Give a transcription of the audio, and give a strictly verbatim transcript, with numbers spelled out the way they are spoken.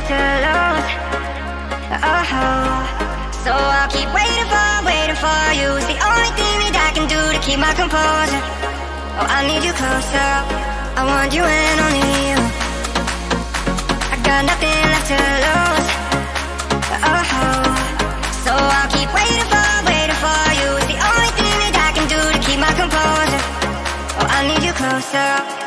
left to lose. Oh, so I'll keep waiting for, waiting for you. It's the only thing that I can do to keep my composure. Oh, I need you closer, I want you and only you. I got nothing left to lose. Oh, so I'll keep waiting for, waiting for you. It's the only thing that I can do to keep my composure. Oh, I need you closer.